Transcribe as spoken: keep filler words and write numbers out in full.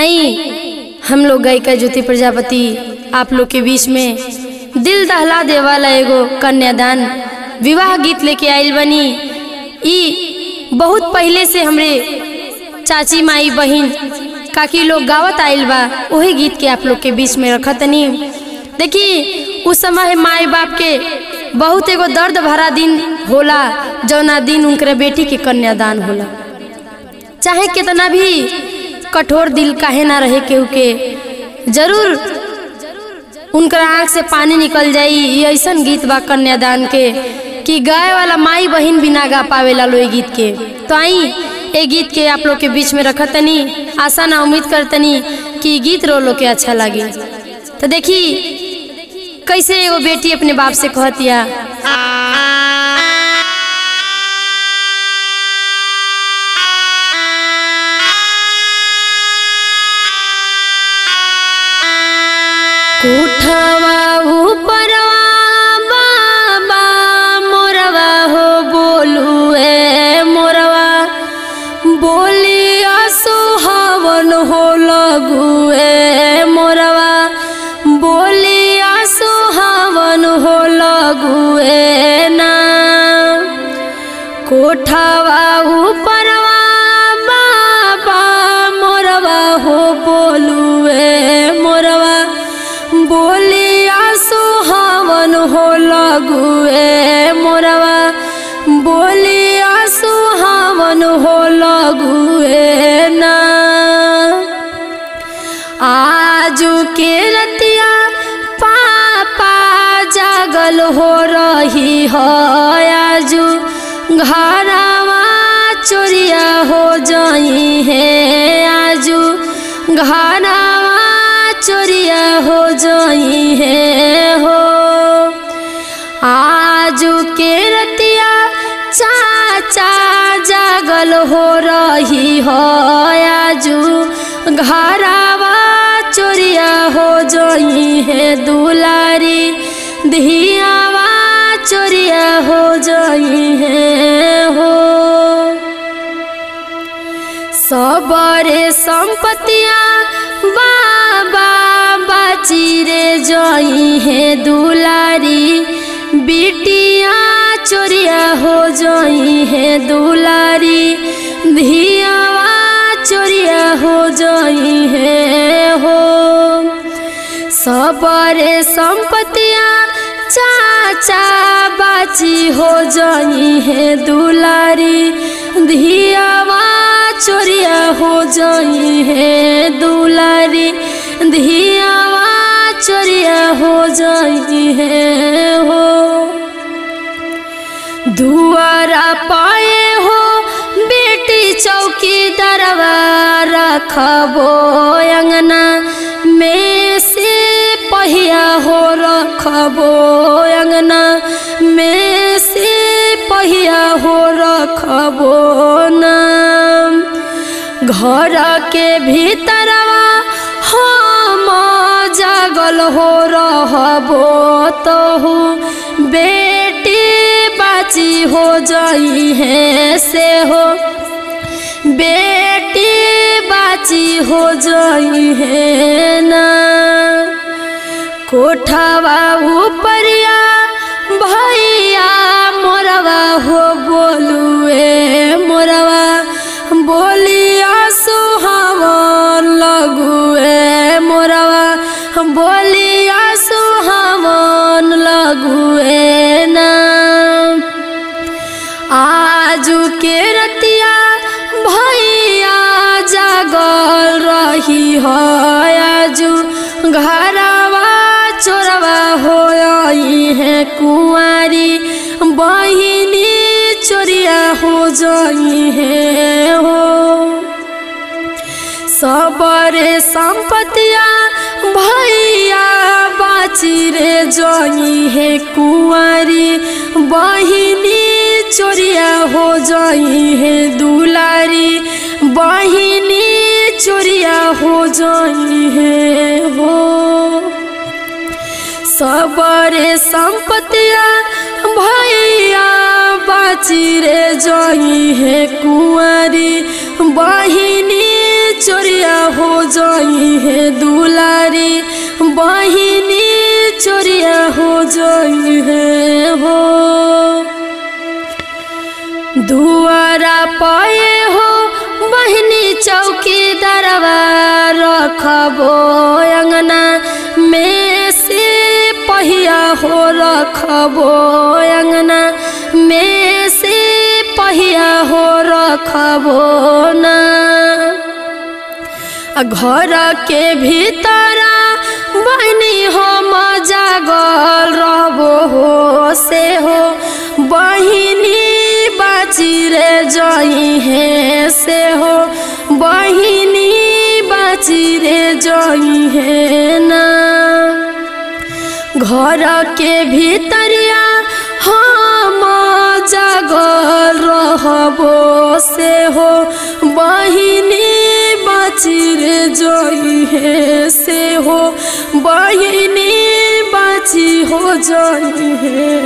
आई हम लोग गायिका ज्योति प्रजापति आप लोग के बीच में दिल दहला दे वाला एगो कन्यादान विवाह गीत लेके आइल बनी। ई बहुत पहले से हमरे चाची माई बहन काकी लोग गावत आइल बा, वही गीत के आप लोग के बीच में रखतनी। देखी उस समय माई बाप के बहुत एगो दर्द भरा दिन होला, जौना दिन उनके बेटी के कन्यादान होला। चाहे कितना भी कठोर दिल काहे ना रहे केहू के, जरूर उनकर आँख से पानी निकल जाई। ये ऐसन गीत बा कन्यादान के कि गाय वाला माई बहन भी ना गा पावेला लो ये गीत के। तो आई ये गीत के आप लोग के बीच में रखतनी, आशा ना उम्मीद करतनी कि गीत रो लो के अच्छा लगे। तो देखी कैसे एगो बेटी अपने बाप से कहतिया, कोठवा ऊपरवा बाबा मोरवा हो बोलू ए मोरवा, बोलिया सुहावन हो लगू ए मोरवा, बोलिया सुहावन हो लगू ए ना। कोठवा ऊपरवा बाबा मोरवा हो बोलू ए मोरवा, बोलिया सुहावन हो लगू ए मोरवा, बोलिया सुहावन हो लगू ए ना। आजू के रतिया पापा जागल हो रही हो, आजू घरवा चोरिया हो जाई है, आजू घरवा चोरिया हो जाई है हो। आजू के रतिया चाचा जागल हो रही हो, आजू घरवा चोरिया हो जाई है, दुलारी धियावा चोरिया हो जाई है हो। सबरे संपत्तियाँ बाबा बाची रे जाई है, दुलारी बिटिया चोरिया हो जाई है, दुलारी धियावा चोरिया हो जाई है हो। सबरे संपत्तियाँ चाचा बाची हो जाई है, दुलारी धियावा चोरिया हो जाई है, दुलारी धियावा चोरिया हो जाई है हो। दुआरा पाए हो बेटी चौकी दरवा रखबो, अंगना में से पहिया हो रखबो, अंगना में से पहिया हो रखबो ना। घर के भीतरवा हम जागल हो रहबो, तोहू बेटी बाची हो जाई है से हो, बेटी बाची हो जाई है ना। कोठवा ऊपरिया भैया मोरवा हो बोलू ए मोरवा, बोलिया सुहावन लगू ए मोरवा, बोलिया सुहावन लगू ए ना। आजू के रतिया भैया जागल रही हो, आजू घरवा चोरवा हो आई है, कुंवारी बहिनी चोरिया हो जाई है हो। सबरे संपत्तियाँ भैया बाची रे जाई है, कुंवारी बहिनी चोरिया हो जाई है, दुलारी बहिनी चोरिया हो जाई है हो। सबरे संपत्तियाँ भैया बाची रे जाई है, कुंवारी बहिनी चोरिया हो जाई है दुलारी बहिनी चोरिया हो जाई है हो। दुआरा पाए हो बहिनी चौकीदारवा रखबो अंगना में से पहिया हो रखबो अंगना में से पहिया हो रखबो ना। घर के भीतर बहनी हम जागल रहबो हो से हो बहिनी बाची रे जई है से हो बहिनी बाची रे जई है ना। घर के भीतरिया हम जागल रहबो से हो बहिनी बाची रे जई है से हो बहिनी बाची हो जई है